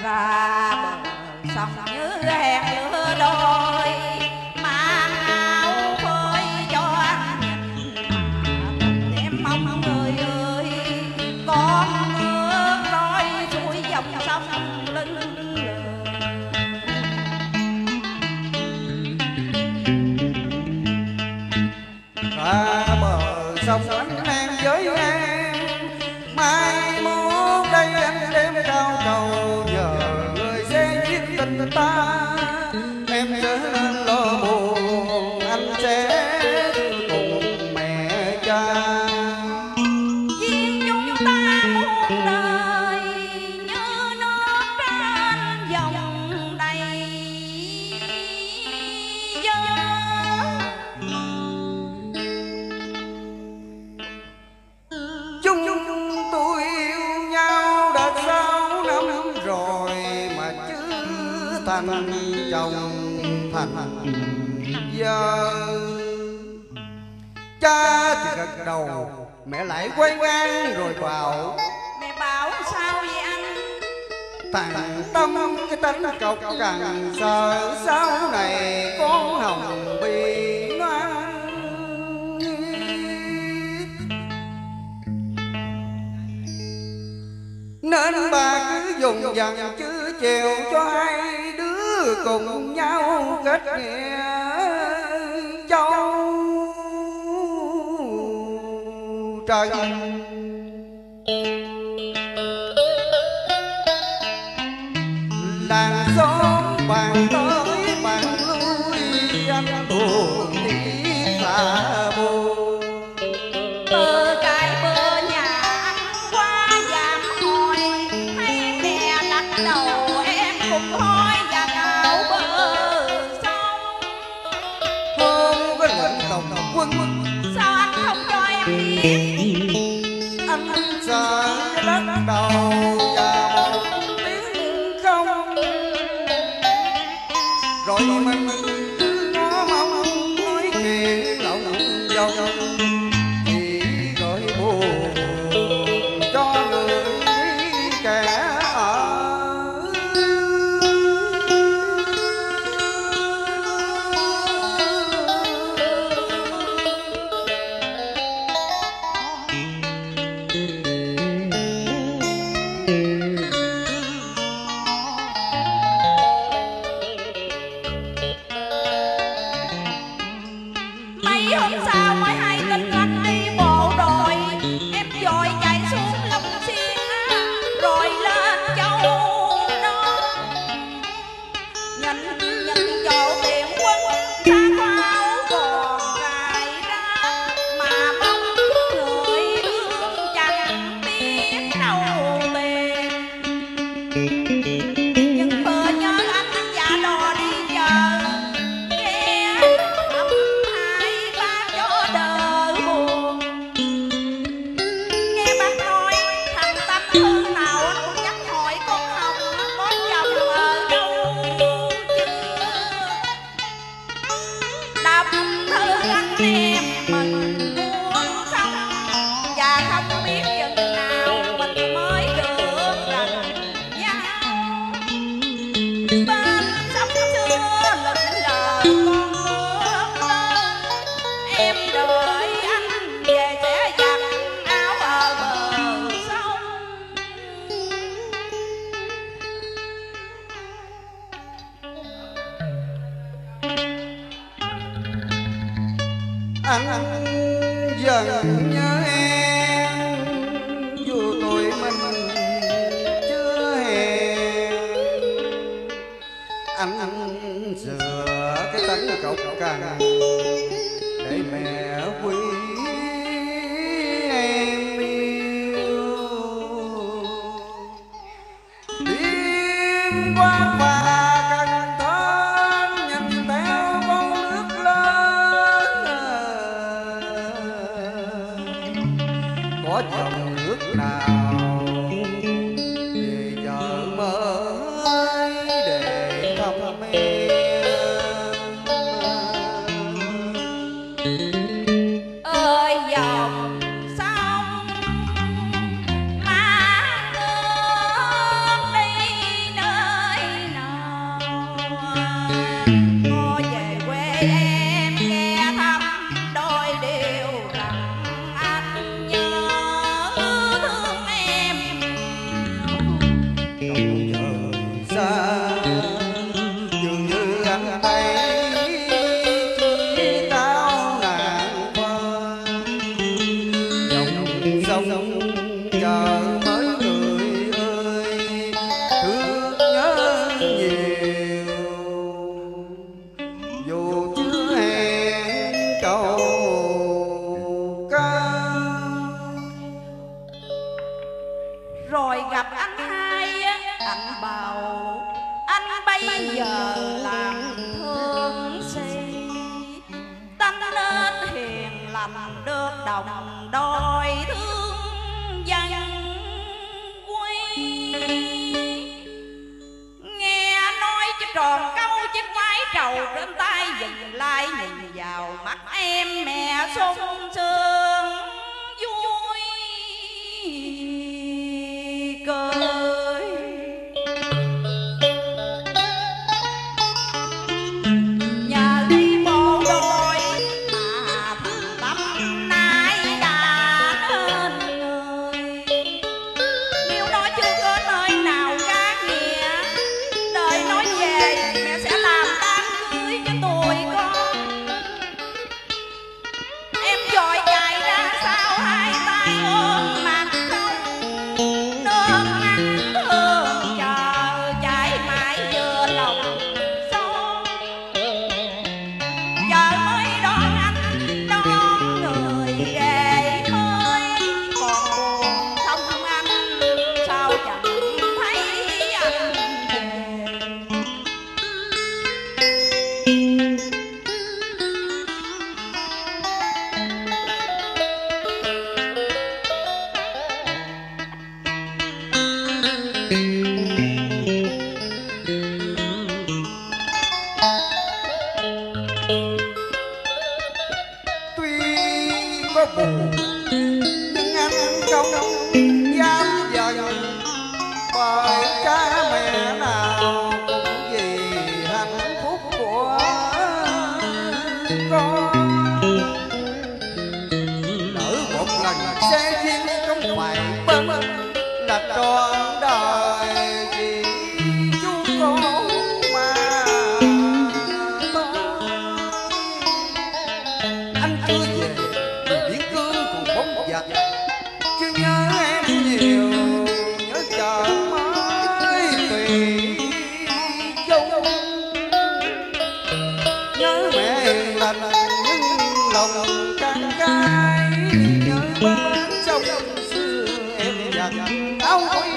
ra bờ sông như hẹn lửa đôi, mang áo phơi cho anh nhìn em mong người ơi, con ngước lối suối dòng sông lưng ra bờ sông anh em với em, mai mốt đây anh đêm cao cầu nhờ người sẽ giết tình ta, em trở nên lo buồn anh sẽ cùng mẹ cha. duyên chúng ta muôn đời như nước trên dòng đầy dơ. Chúng tôi yêu nhau đã 6 năm rồi mà chưa thành chồng thành vợ. Cha thì gật đầu, mẹ lại quay ngang rồi bảo: Mẹ bảo sao vậy anh? Thằng Tâm cái tính cộc cằn, sợ sau này con Hồng bị nó ăn hiếp. Nên bà cứ dùng dằn chứ chèo cho hai đứa cùng nhau kết nghĩa châu trời. Làng xóm bàn tới bàn lui, anh buồn đi xa buồn. Từ cái bữa nhà anh qua dạm hỏi, thấy mẹ đặt đầu em cùng hối và ngạo bờ sông. Hôm cái lệnh tổng quân, Sao anh không cho em biết? anh sợ cái đất đầu và một tiếng không, rồi mình cứ ngó mong nói chuyện lòng vòng, chỉ gọi buồn cho người kẻ ở. Mấy hôm sau mới hay tin anh đi bộ đội, em vội chạy xuống Long Xuyên rồi lên châu đó. Nhìn chỗ tiền quân xa pháo còn rải ra, mà mong người thương chẳng biết đâu tìm. Nhưng bữa nhớ anh giả đò đi chợ, nghe âm hai ba cho đỡ buồn. Nghe bác nói thằng Tâm Thư nào anh cũng nhắc hỏi con Hồng có chồng ở đâu chưa. Đọc thư anh em mình muốn không, và không biết chừng nào mình mới được gần nhau. Bên sông xưa lững lờ con nước lên, em đợi anh về sẽ giặt áo ở bờ sông. Anh dần nhớ em dù tuổi mình chưa hẹn, anh sửa cái tánh cộc cằn để mẹ quý em yêu. Đêm qua phà Cần Thơ nhìn theo con nước lớn, có dòng nước nào về chợ mới để thăm em. Ơi dòng sông mang nước đi nơi làm được đồng đôi thương dân quy. Nghe nói chứ tròn câu chiếc váy trầu trên tay, dừng lại nhìn vào mắt em mẹ sung sướng vui cười. Nhờ đi bộ đôi mà thằng Tâm nay đã nên người. Nếu nói chưa có nơi nào khác nghĩa, đời nói về mẹ sẽ làm đám cưới cho tụi con. Em vội chạy ra sau hai tay ôm mặt không, nước mắt thương chờ chảy mãi vừa lòng son. Chờ mới đón anh đón người về thôi, còn buồn không anh sao chẳng thấy anh về. Tuy có buồn nhưng anh không dám giận, bởi cha mẹ nào cũng vì hạnh phúc của con. Nở một lần sẽ duyên không phải bên là trọn đời chỉ chú con mà thôi. Anh chưa về biển cương còn bóng giặc, chứ nhớ em nhiều, nhớ chờ mới tùy dâu. Nhớ mẹ hiền lành nhưng lòng càng cay, nhớ bến sông xưa em giặt áo